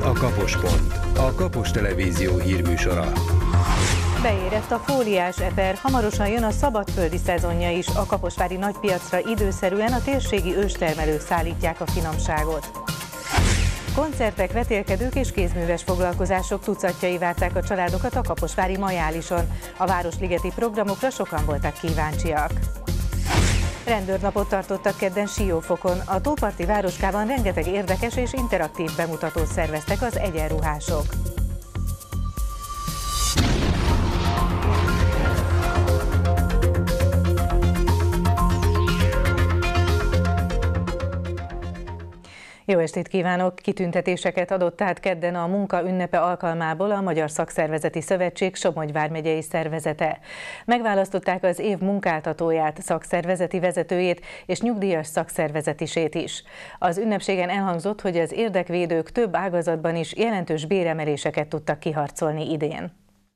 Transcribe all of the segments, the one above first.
a Kapospont, a Kapos Televízió hírműsora. Beérett a fóliás eper, hamarosan jön a szabadföldi szezonja is. A kaposvári nagypiacra időszerűen a térségi őstermelők szállítják a finomságot. Koncertek, vetélkedők és kézműves foglalkozások tucatjai várták a családokat a kaposvári Majálison. A városligeti programokra sokan voltak kíváncsiak. Rendőrnapot tartottak kedden Siófokon. A tóparti városkában rengeteg érdekes és interaktív bemutatót szerveztek az egyenruhások. Jó estét kívánok! Kitüntetéseket adott át kedden a munka ünnepe alkalmából a Magyar Szakszervezeti Szövetség Somogy vármegyei szervezete. Megválasztották az év munkáltatóját, szakszervezeti vezetőjét és nyugdíjas szakszervezetisét is. Az ünnepségen elhangzott, hogy az érdekvédők több ágazatban is jelentős béremeléseket tudtak kiharcolni idén.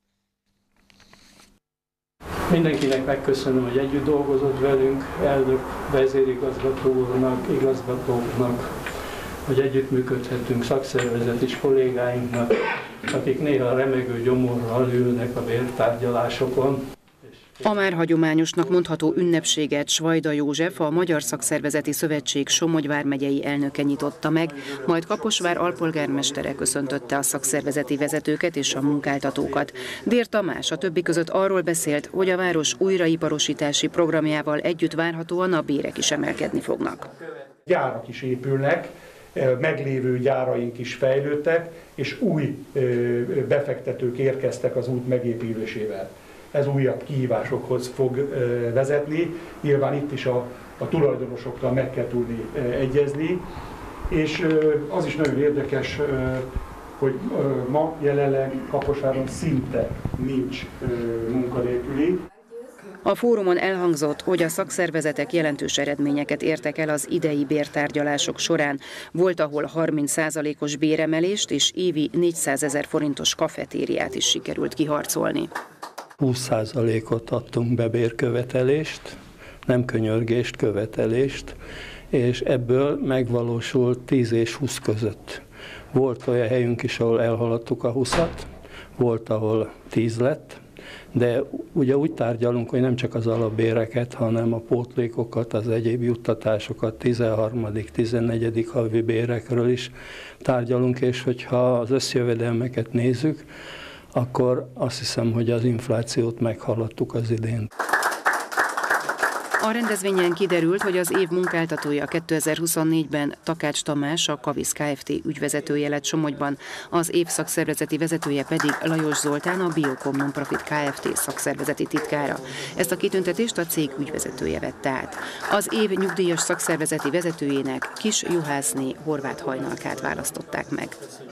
Mindenkinek megköszönöm, hogy együtt dolgozott velünk, elnök, vezérigazgató úrnak, igazgatóknak, hogy együttműködhetünk szakszervezet és kollégáinknak, akik néha remegő gyomorral ülnek a bértárgyalásokon. A már hagyományosnak mondható ünnepséget Svajda József, a Magyar Szakszervezeti Szövetség Somogy vármegyei elnöke nyitotta meg, majd Kaposvár alpolgármestere köszöntötte a szakszervezeti vezetőket és a munkáltatókat. Dér Tamás a többi között arról beszélt, hogy a város újraiparosítási programjával együtt várhatóan a bérek is emelkedni fognak. Gyárak is épülnek, meglévő gyáraink is fejlődtek, és új befektetők érkeztek az út megépülésével. Ez újabb kihívásokhoz fog vezetni. Nyilván itt is a tulajdonosokkal meg kell tudni egyezni. És az is nagyon érdekes, hogy ma jelenleg Kaposváron szinte nincs munkanélküli. A fórumon elhangzott, hogy a szakszervezetek jelentős eredményeket értek el az idei bértárgyalások során. Volt, ahol 30%-os béremelést és évi 400 000 forintos kafetériát is sikerült kiharcolni. 20%-ot adtunk be bérkövetelést, nem könyörgést, követelést, és ebből megvalósult 10 és 20 között. Volt olyan helyünk is, ahol elhaladtuk a 20-at, volt, ahol 10 lett, de ugye úgy tárgyalunk, hogy nem csak az alapbéreket, hanem a pótlékokat, az egyéb juttatásokat, 13., 14. havi bérekről is tárgyalunk, és hogyha az összjövedelmeket nézzük, akkor azt hiszem, hogy az inflációt meghaladtuk az idén. A rendezvényen kiderült, hogy az év munkáltatója 2024-ben Takács Tamás, a Kavisz Kft. Ügyvezetője lett Somogyban, az év szakszervezeti vezetője pedig Lajos Zoltán, a Biocom Nonprofit Kft. Szakszervezeti titkára. Ezt a kitüntetést a cég ügyvezetője vette át. Az év nyugdíjas szakszervezeti vezetőjének Kis Juhászné Horváth Hajnalkát választották meg.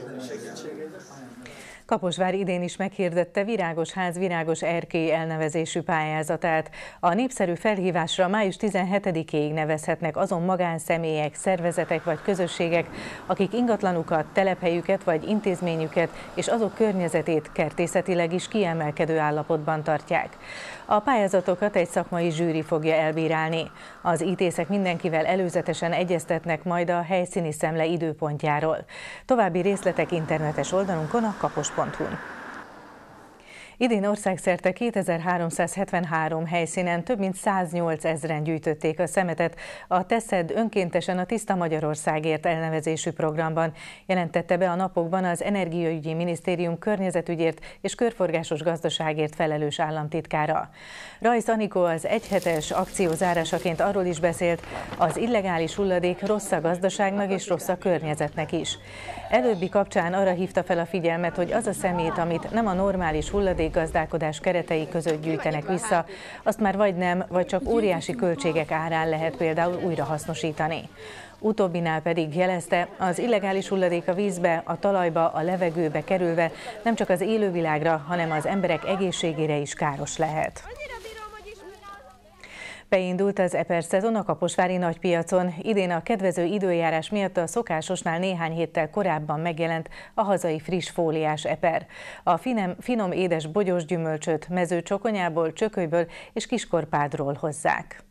Kaposvár idén is meghirdette Virágos Ház, Virágos Erkély elnevezésű pályázatát. A népszerű felhívásra május 17-ig nevezhetnek azon magánszemélyek, szervezetek vagy közösségek, akik ingatlanukat, telephelyüket vagy intézményüket és azok környezetét kertészetileg is kiemelkedő állapotban tartják. A pályázatokat egy szakmai zsűri fogja elbírálni. Az ítészek mindenkivel előzetesen egyeztetnek majd a helyszíni szemle időpontjáról. További részletek internetes oldalunkon, a kapos.hu-n. Idén országszerte 2373 helyszínen több mint 108 000-en gyűjtötték a szemetet a Teszed önkéntesen a Tiszta Magyarországért elnevezésű programban, jelentette be a napokban az Energiaügyi Minisztérium környezetügyért és körforgásos gazdaságért felelős államtitkára. Rajsz Anikó az egyhetes akció zárásaként arról is beszélt, az illegális hulladék rossz a gazdaságnak és rossz a környezetnek is. Előbbi kapcsán arra hívta fel a figyelmet, hogy az a szemét, amit nem a normális hulladékgazdálkodás keretei között gyűjtenek vissza, azt már vagy nem, vagy csak óriási költségek árán lehet például újrahasznosítani. Utóbbinál pedig jelezte, az illegális hulladék a vízbe, a talajba, a levegőbe kerülve nem csak az élővilágra, hanem az emberek egészségére is káros lehet. Beindult az eper szezon a kaposvári nagypiacon. Idén a kedvező időjárás miatt a szokásosnál néhány héttel korábban megjelent a hazai friss fóliás eper. A finom édes bogyós gyümölcsöt mezőcsokonyából, csökölyből és kiskorpádról hozzák.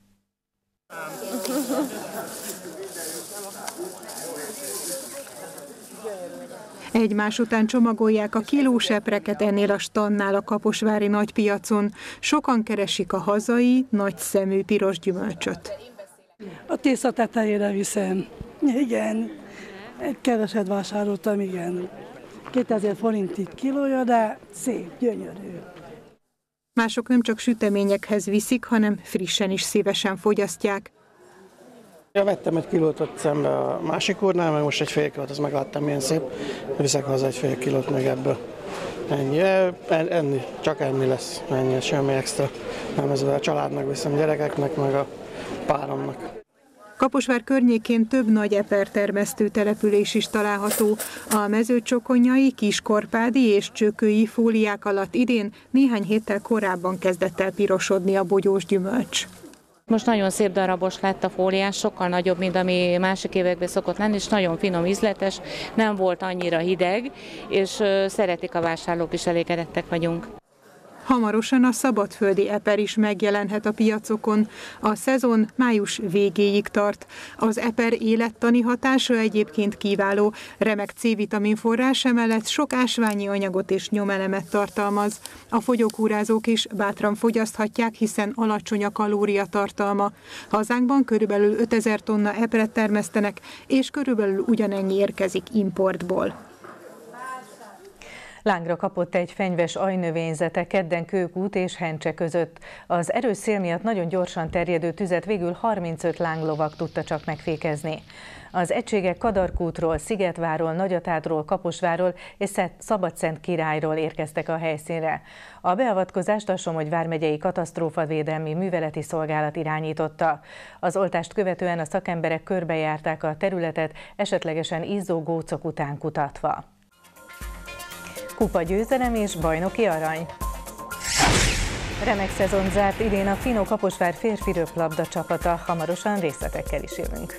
Egymás után csomagolják a kilós epreket ennél a standnál a kaposvári nagypiacon. Sokan keresik a hazai, nagyszemű piros gyümölcsöt. A tészta tetejére viszem. Igen, egy keveset vásároltam, igen. 2000 forint itt kilója, de szép, gyönyörű. Mások nem csak süteményekhez viszik, hanem frissen is szívesen fogyasztják. Ja, vettem egy kilót ott szembe a másik úrnál, meg most egy fél kilót, azt megláttam milyen szép. Viszek haza egy fél kilót meg ebből. Ennyi, enni, csak enni lesz, ennyi, semmi extra. Nem, ez a családnak viszem, gyerekeknek, meg a páromnak. Kaposvár környékén több nagy epertermesztő település is található. A mezőcsokonyai, kiskorpádi és csökői fóliák alatt idén néhány héttel korábban kezdett el pirosodni a bogyós gyümölcs. Most nagyon szép darabos lett a fóliás, sokkal nagyobb, mint ami másik években szokott lenni, és nagyon finom, ízletes, nem volt annyira hideg, és szeretik a vásárlók is, elégedettek vagyunk. Hamarosan a szabadföldi eper is megjelenhet a piacokon. A szezon május végéig tart. Az eper élettani hatása egyébként kiváló. Remek C-vitamin forrás, emellett sok ásványi anyagot és nyomelemet tartalmaz. A fogyókúrázók is bátran fogyaszthatják, hiszen alacsony a kalóriatartalma. Hazánkban körülbelül 5000 tonna epret termesztenek, és körülbelül ugyanennyi érkezik importból. Lángra kapott egy fenyves ajnövényzete kedden Kőkút és Hencse között. Az erős szél miatt nagyon gyorsan terjedő tüzet végül 35 lánglovag tudta csak megfékezni. Az egységek Kadarkútról, Szigetváról, Nagyatádról, Kaposvárról és Szabadszentkirályról érkeztek a helyszínre. A beavatkozást a Somogy vármegyei katasztrófavédelmi műveleti szolgálat irányította. Az oltást követően a szakemberek körbejárták a területet, esetlegesen izzó gócok után kutatva. Kupa győzelem és bajnoki arany. Remek szezon zárt idén a Fino Kaposvár férfi röplabda csapata, hamarosan részletekkel is jövünk.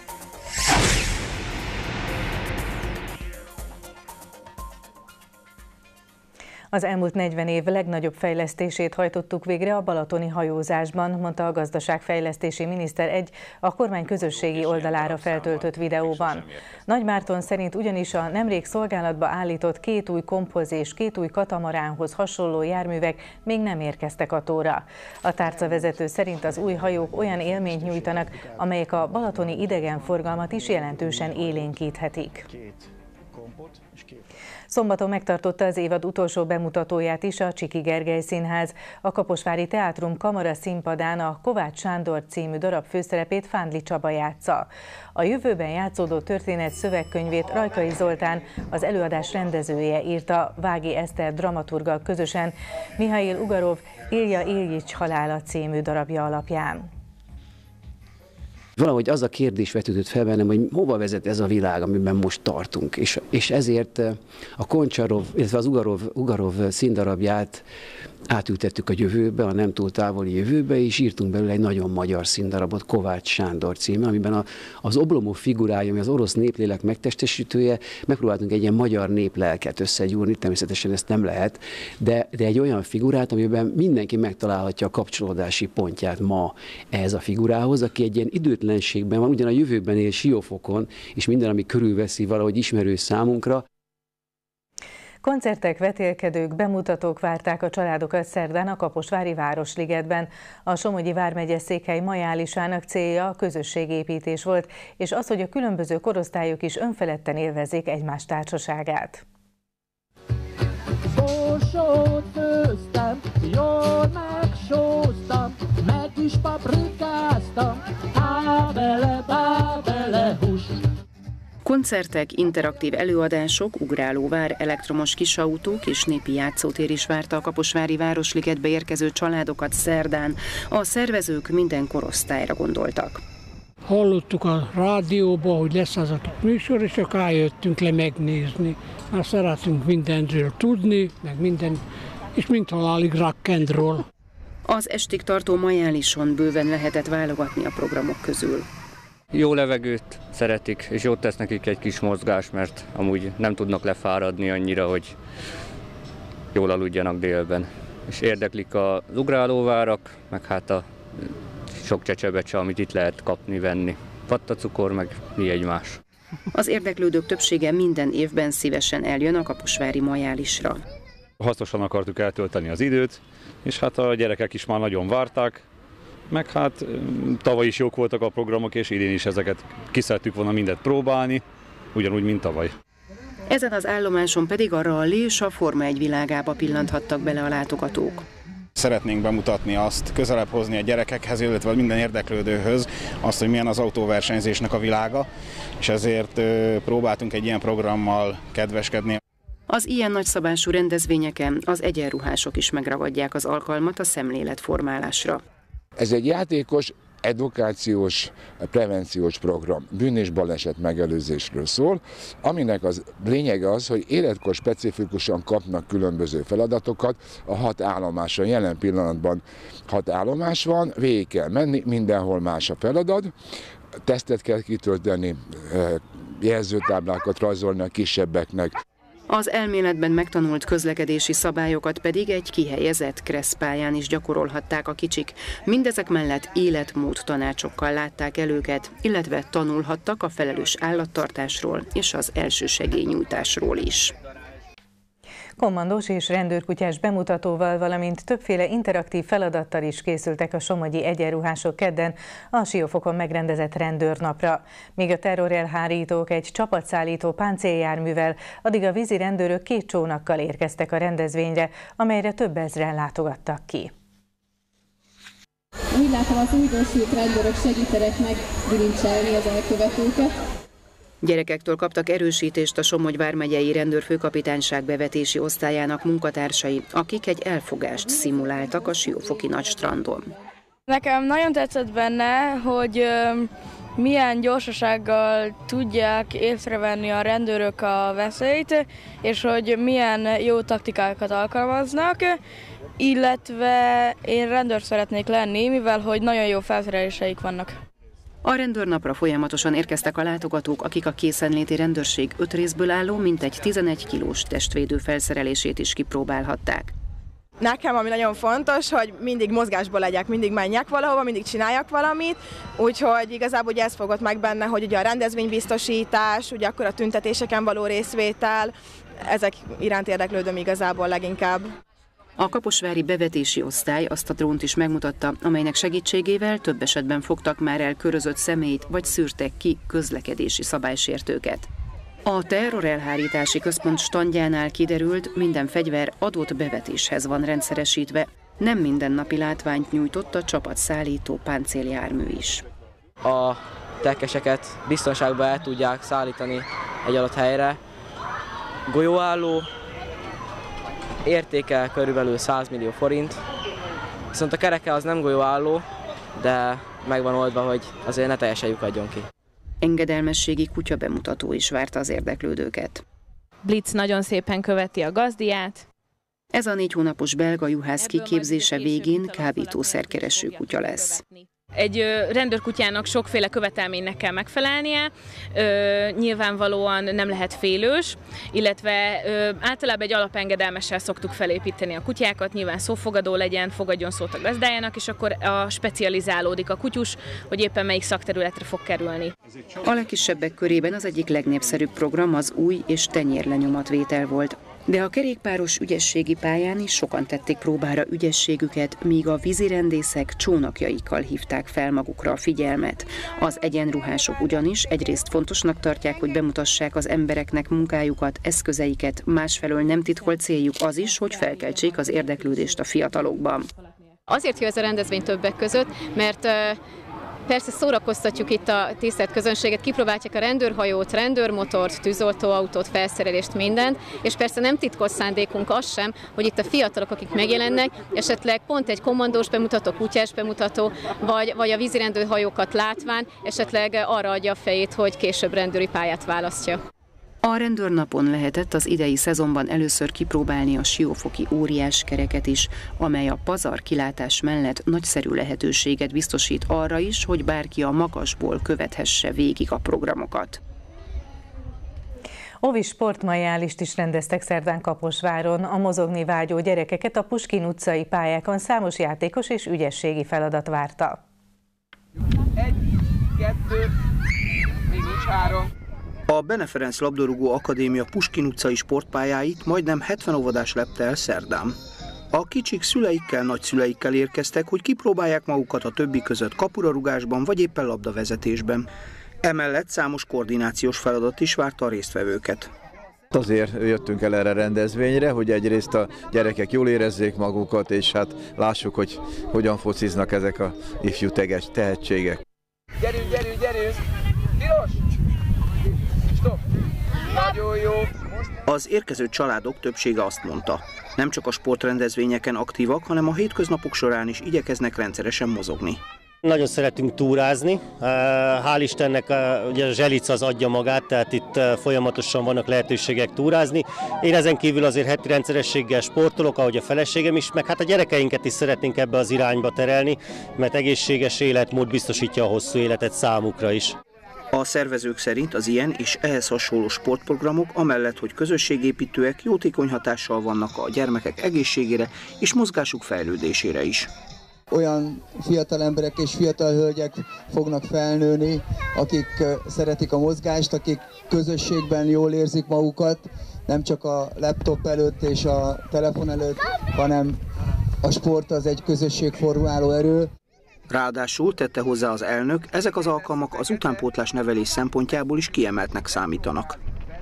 Az elmúlt 40 év legnagyobb fejlesztését hajtottuk végre a balatoni hajózásban, mondta a gazdaságfejlesztési miniszter egy a kormány közösségi oldalára feltöltött videóban. Nagy Márton szerint ugyanis a nemrég szolgálatba állított 2 új komphoz és 2 új katamaránhoz hasonló járművek még nem érkeztek a tóra. A tárcavezető szerint az új hajók olyan élményt nyújtanak, amelyek a balatoni idegenforgalmat is jelentősen élénkíthetik. Szombaton megtartotta az évad utolsó bemutatóját is a Csiki Gergely Színház. A Kaposvári Teátrum Kamara színpadán a Kovács Sándor című darab főszerepét Fándli Csaba játsza. A jövőben játszódó történet szövegkönyvét Rajkai Zoltán, az előadás rendezője írta Vági Eszter dramaturggal közösen Mihail Ugarov Ilja Iljics halála című darabja alapján. Valahogy az a kérdés vetődött fel bennem, hogy hova vezet ez a világ, amiben most tartunk. És ezért a Koncsarov, illetve az Ugarov színdarabját átültettük a jövőbe, a nem túl távoli jövőbe, és írtunk belőle egy nagyon magyar színdarabot, Kovács Sándor címe, amiben az Oblomov figurája, ami az orosz néplélek megtestesítője, megpróbáltunk egy ilyen magyar néplelket összegyúrni, természetesen ezt nem lehet, de egy olyan figurát, amiben mindenki megtalálhatja a kapcsolódási pontját ma ehhez a figurához, aki egy ilyen időtlenségben van, ugyan a jövőben él Siófokon, és minden, ami körülveszi, valahogy ismerős számunkra. Koncertek, vetélkedők, bemutatók várták a családokat szerdán a Kaposvári Városligetben. A Somogyi vármegye székhely majálisának célja a közösségépítés volt, és az, hogy a különböző korosztályok is önfeledten élvezzék egymás társaságát. Borsót főztem, jól megsóztam, meg is paprikáztam, bele hús. Koncertek, interaktív előadások, ugrálóvár, elektromos kisautók és népi játszótér is várta a Kaposvári Városligetbe érkező családokat szerdán. A szervezők minden korosztályra gondoltak. Hallottuk a rádióban, hogy lesz az a műsor, és akkor eljöttünk le megnézni. Már szeretünk mindenről tudni, meg minden, és mint halálig rock and roll. Az estig tartó majálison bőven lehetett válogatni a programok közül. Jó levegőt szeretik, és jót tesz nekik egy kis mozgás, mert amúgy nem tudnak lefáradni annyira, hogy jól aludjanak délben. És érdeklik az ugrálóvárak, meg hát a sok csecsebecse, amit itt lehet kapni, venni. Pattacukor, meg mi egymás. Az érdeklődők többsége minden évben szívesen eljön a kaposvári majálisra. Hasznosan akartuk eltölteni az időt, és hát a gyerekek is már nagyon várták, meg hát tavaly is jók voltak a programok, és idén is ezeket ki szerettük volna mindet próbálni, ugyanúgy, mint tavaly. Ezen az állomáson pedig a rally és a Forma 1 világába pillanthattak bele a látogatók. Szeretnénk bemutatni azt, közelebb hozni a gyerekekhez, illetve minden érdeklődőhöz azt, hogy milyen az autóversenyzésnek a világa, és ezért próbáltunk egy ilyen programmal kedveskedni. Az ilyen nagyszabású rendezvényeken az egyenruhások is megragadják az alkalmat a szemléletformálásra. Ez egy játékos, edukációs, prevenciós program, bűn- és baleset megelőzésről szól, aminek az lényege az, hogy életkor specifikusan kapnak különböző feladatokat a 6 állomáson. Jelen pillanatban 6 állomás van, végig kell menni, mindenhol más a feladat, tesztet kell kitölteni, jelzőtáblákat rajzolni a kisebbeknek. Az elméletben megtanult közlekedési szabályokat pedig egy kihelyezett kresszpályán is gyakorolhatták a kicsik. Mindezek mellett életmód tanácsokkal látták el őket, illetve tanulhattak a felelős állattartásról és az elsősegélynyújtásról is. Kommandós és rendőrkutyás bemutatóval, valamint többféle interaktív feladattal is készültek a somogyi egyenruhások kedden a Siófokon megrendezett rendőrnapra. Míg a terrorelhárítók egy csapatszállító páncéljárművel, addig a vízi rendőrök 2 csónakkal érkeztek a rendezvényre, amelyre több ezren látogattak ki. Úgy látom, az újdonsült rendőrök segítenek megbilincselni az elkövetőket. Gyerekektől kaptak erősítést a Somogy vármegyei rendőrfőkapitányság bevetési osztályának munkatársai, akik egy elfogást szimuláltak a siófoki nagystrandon. Nekem nagyon tetszett benne, hogy milyen gyorsasággal tudják észrevenni a rendőrök a veszélyt, és hogy milyen jó taktikákat alkalmaznak, illetve én rendőr szeretnék lenni, mivel hogy nagyon jó felszereléseik vannak. A rendőrnapra folyamatosan érkeztek a látogatók, akik a készenléti rendőrség 5 részből álló, mintegy 11 kilós testvédő felszerelését is kipróbálhatták. Nekem ami nagyon fontos, hogy mindig mozgásból legyek, mindig menjek valahova, mindig csináljak valamit, úgyhogy igazából ugye ez fogott meg benne, hogy ugye a rendezvénybiztosítás, ugye akkor a tüntetéseken való részvétel, ezek iránt érdeklődöm igazából leginkább. A kaposvári bevetési osztály azt a drónt is megmutatta, amelynek segítségével több esetben fogtak már el körözött személyt, vagy szűrtek ki közlekedési szabálysértőket. A terrorelhárítási központ standjánál kiderült, minden fegyver adott bevetéshez van rendszeresítve. Nem mindennapi látványt nyújtott a csapatszállító páncéljármű is. A tekeseket biztonságban el tudják szállítani egy adott helyre. Golyóálló, értéke körülbelül 100 millió forint, viszont a kereke az nem golyóálló, de meg van oldva, hogy azért ne teljesen lyukadjon ki. Engedelmességi kutya bemutató is várta az érdeklődőket. Blitz nagyon szépen követi a gazdiát. Ez a 4 hónapos belga juhász kiképzése végén kábítószerkereső kutya lesz. Egy rendőrkutyának sokféle követelménynek kell megfelelnie, nyilvánvalóan nem lehet félős, illetve általában egy alapengedelmessel szoktuk felépíteni a kutyákat, nyilván szófogadó legyen, fogadjon szót a gazdájának, és akkor specializálódik a kutyus, hogy éppen melyik szakterületre fog kerülni. A legkisebbek körében az egyik legnépszerűbb program az új és tenyérlenyomatvétel volt. De a kerékpáros ügyességi pályán is sokan tették próbára ügyességüket, míg a vízirendészek csónakjaikkal hívták fel magukra a figyelmet. Az egyenruhások ugyanis egyrészt fontosnak tartják, hogy bemutassák az embereknek munkájukat, eszközeiket, másfelől nem titkolt céljuk az is, hogy felkeltsék az érdeklődést a fiatalokban. Azért jó ez a rendezvény többek között, mert persze szórakoztatjuk itt a tisztelt közönséget, kipróbálják a rendőrhajót, rendőrmotort, tűzoltóautót, felszerelést, mindent, és persze nem titkos szándékunk az sem, hogy itt a fiatalok, akik megjelennek, esetleg pont egy kommandós bemutató, kutyás bemutató, vagy a vízirendőrhajókat látván, esetleg arra adja a fejét, hogy később rendőri pályát választja. A rendőrnapon lehetett az idei szezonban először kipróbálni a siófoki óriás kereket is, amely a pazar kilátás mellett nagyszerű lehetőséget biztosít arra is, hogy bárki a magasból követhesse végig a programokat. Ovi sportmajálist is rendeztek szerdán Kaposváron. A mozogni vágyó gyerekeket a Puskin utcai pályákon számos játékos és ügyességi feladat várta. 1, 2, még nincs 3. A Bene Ferenc labdarúgó akadémia Puskin utcai sportpályáit majdnem 70 óvodás lepte el szerdán. A kicsik szüleikkel, nagyszüleikkel érkeztek, hogy kipróbálják magukat a többi között kapurarugásban vagy éppen labdavezetésben. Emellett számos koordinációs feladat is várta a résztvevőket. Azért jöttünk el erre a rendezvényre, hogy egyrészt a gyerekek jól érezzék magukat, és hát lássuk, hogy hogyan fociznak ezek a ifjú tehetségek. Gyerünk! Piros! Stop! Nagyon jó! Az érkező családok többsége azt mondta, nem csak a sportrendezvényeken aktívak, hanem a hétköznapok során is igyekeznek rendszeresen mozogni. Nagyon szeretünk túrázni, hál' Istennek ugye a Zselica az adja magát, tehát itt folyamatosan vannak lehetőségek túrázni. Én ezen kívül azért heti rendszerességgel sportolok, ahogy a feleségem is, meg hát a gyerekeinket is szeretnénk ebbe az irányba terelni, mert egészséges életmód biztosítja a hosszú életet számukra is. A szervezők szerint az ilyen és ehhez hasonló sportprogramok amellett, hogy közösségépítőek, jótékony hatással vannak a gyermekek egészségére és mozgásuk fejlődésére is. Olyan fiatal emberek és fiatal hölgyek fognak felnőni, akik szeretik a mozgást, akik közösségben jól érzik magukat, nem csak a laptop előtt és a telefon előtt, hanem a sport az egy közösség formáló erő. Ráadásul, tette hozzá az elnök, ezek az alkalmak az utánpótlás nevelés szempontjából is kiemeltnek számítanak.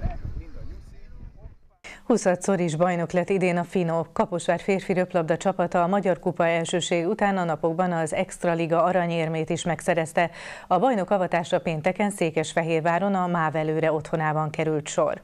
20-szor is bajnok lett idén a Fino. Kaposvár férfi röplabda csapata a Magyar Kupa elsőség után a napokban az Extraliga aranyérmét is megszerezte. A bajnok avatásra pénteken Székesfehérváron a MÁV Előre otthonában került sor.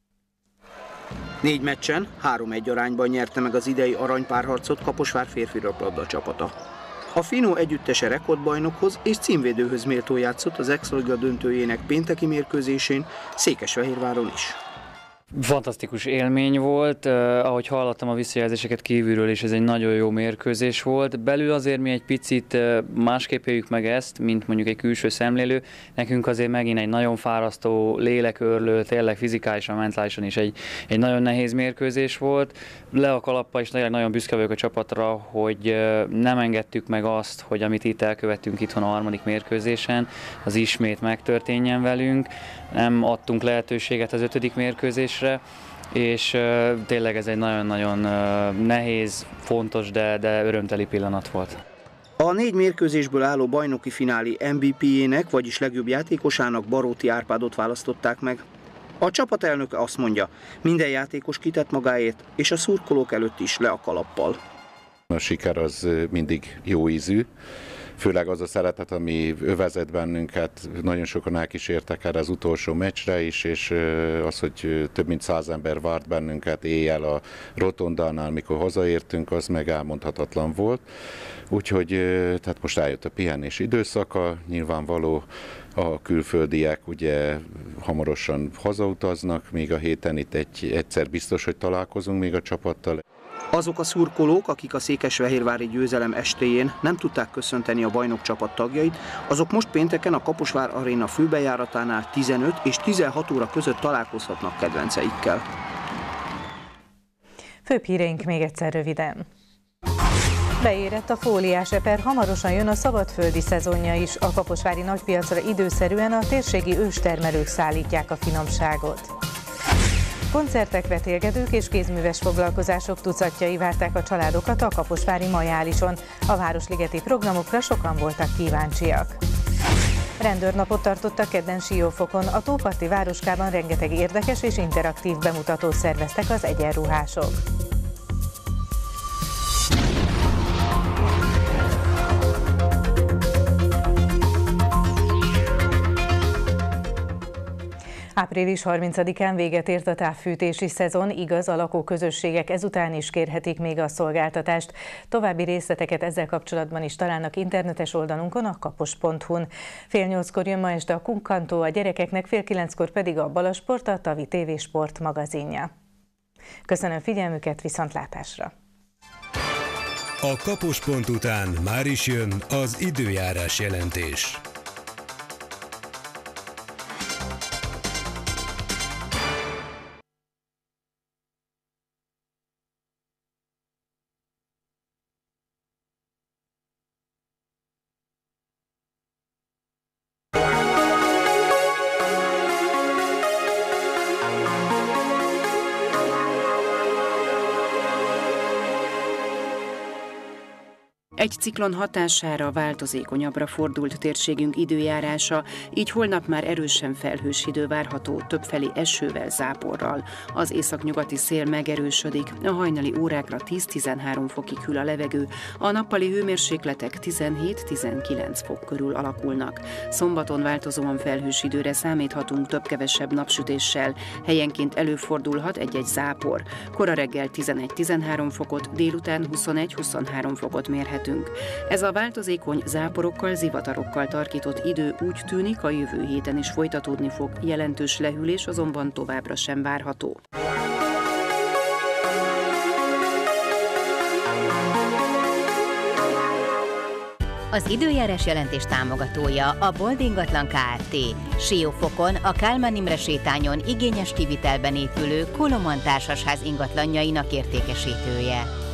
4 meccsen 3-1 arányban nyerte meg az idei aranypárharcot Kaposvár férfi röplabda csapata. A Fino együttese rekordbajnokhoz és címvédőhöz méltó játszott az Extraliga döntőjének pénteki mérkőzésén Székesfehérváron is. Fantasztikus élmény volt, ahogy hallottam a visszajelzéseket kívülről is, ez egy nagyon jó mérkőzés volt. Belül azért mi egy picit másképp éljük meg ezt, mint mondjuk egy külső szemlélő. Nekünk azért megint egy nagyon fárasztó, lélekörlő, tényleg fizikálisan, mentálisan is egy nagyon nehéz mérkőzés volt. Le a kalappal, és nagyon büszke vagyok a csapatra, hogy nem engedtük meg azt, hogy amit itt elkövettünk itthon a harmadik mérkőzésen, az ismét megtörténjen velünk. Nem adtunk lehetőséget az 5. mérkőzésre, és tényleg ez egy nagyon-nagyon nehéz, fontos, de örömteli pillanat volt. A 4 mérkőzésből álló bajnoki finálé MVP-jének, vagyis legjobb játékosának Baróti Árpádot választották meg. A csapatelnök azt mondja, minden játékos kitett magáért, és a szurkolók előtt is le a kalappal. A siker az mindig jó ízű. Főleg az a szeretet, ami övezet bennünket, nagyon sokan elkísértek erre az utolsó meccsre is, és az, hogy több mint 100 ember várt bennünket éjjel a Rotondánál, mikor hazaértünk, az meg elmondhatatlan volt. Úgyhogy tehát most eljött a pihenés időszaka, nyilvánvaló a külföldiek ugye hamarosan hazautaznak, még a héten itt egyszer biztos, hogy találkozunk még a csapattal. Azok a szurkolók, akik a székesfehérvári győzelem estéjén nem tudták köszönteni a bajnokcsapat tagjait, azok most pénteken a Kaposvár Aréna főbejáratánál 15 és 16 óra között találkozhatnak kedvenceikkel. Főbb híreink még egyszer röviden. Beérett a fóliás eper, hamarosan jön a szabadföldi szezonja is. A kaposvári nagypiacra időszerűen a térségi őstermelők szállítják a finomságot. Koncertek, vetélkedők és kézműves foglalkozások tucatjai várták a családokat a kaposvári Majálison. A városligeti programokra sokan voltak kíváncsiak. Rendőrnapot tartottak kedden Siófokon. A tóparti városkában rengeteg érdekes és interaktív bemutatót szerveztek az egyenruhások. Április 30-án véget ért a távfűtési szezon, igaz, a lakóközösségek ezután is kérhetik még a szolgáltatást. További részleteket ezzel kapcsolatban is találnak internetes oldalunkon, a kapos.hu-n. 7:30-kor jön ma este a Kunkantó, a gyerekeknek 8:30-kor pedig a Balasport, a Tavi TV Sport magazinja. Köszönöm figyelmüket, viszontlátásra! A Kapos.hu után már is jön az időjárás jelentés. Egy ciklon hatására változékonyabbra fordult térségünk időjárása, így holnap már erősen felhős idő várható, többfelé esővel, záporral. Az északnyugati szél megerősödik, a hajnali órákra 10-13 fokig hűl a levegő, a nappali hőmérsékletek 17-19 fok körül alakulnak. Szombaton változóan felhős időre számíthatunk több-kevesebb napsütéssel, helyenként előfordulhat egy-egy zápor. Kora reggel 11-13 fokot, délután 21-23 fokot mérhetünk. Ez a változékony záporokkal, zivatarokkal tarkított idő úgy tűnik, a jövő héten is folytatódni fog, jelentős lehűlés azonban továbbra sem várható. Az időjárás jelentés támogatója a Bold Ingatlan Kft. Siófokon, a Kálmán Imre sétányon igényes kivitelben épülő Koloman társasház ingatlanjainak értékesítője.